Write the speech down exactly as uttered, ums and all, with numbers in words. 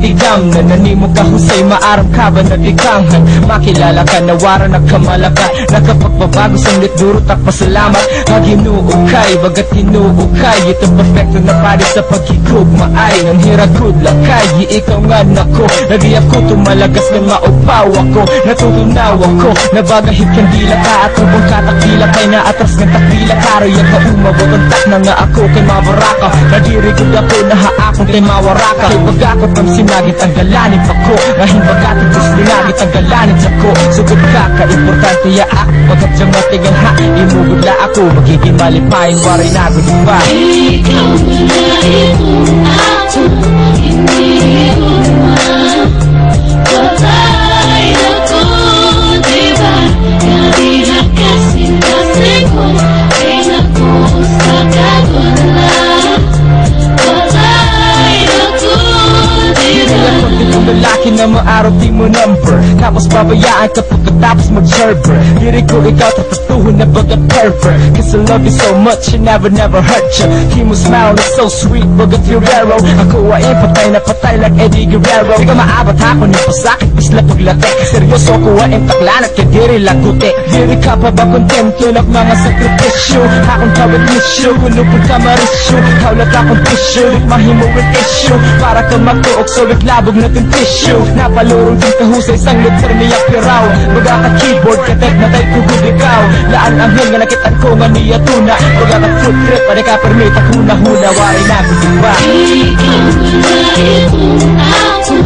tigam na nanimo ka husay maaram ka ba natikanghan makilala ka nawara nagkamalakan nakapagbabago sanglit durot at pasalamat maginuukay bagat hinuukay ito perfecto na pari sa pagkikog maay ang hiragod lakay ikaw nga nako nadi ako tumalagas ng maupaw ako natutunaw ako nabagahit kandila ka at ubang katakila kay na atras ng takdila karo yung kaumabot ang tak na nga ako kay mabaraka nadirigod ako na haakong kay mawaraka kay bagakot ang sinagit ang galanit ako ngahin bagatid Diyos linagit ang galanit ako sugod ka ka-importante ya ako pagkat siyang matigang ha imugod la ako magiging malipayin waray nagod pa ikaw na itong ako hindi human patay ako diba kanina kasi nasikon ay naku sa kagulan patay ako diba Kung lalaki na maaraw di mo number tapos babayaan ka pagkatapos mag-server diri ko ikaw tatatuhon na baga pervert cause I love you so much and never never hurt you keep mo smile is so sweet baga Fiorero ako ay patay na patay like Eddie Guerrero di ka maabot ako ng pasakit isla paglate seryoso ko ay taklanat kaya diri lagute diri ka pa ba kontento ng mga sakripisyo akong tawag nisyo kunupod ka marisyo kaulat akong tissue mahimo with issue para ka magtuok so labog na ting tissue napalurong ting kahusay sang liter niya piraw baga ka keyboard katek na tayo kugod ikaw laan ang hil nga nakitan ko nga niya tuna baga ka fruit trip pa ka permit ako na hula waray na ko diba ikaw na itong ako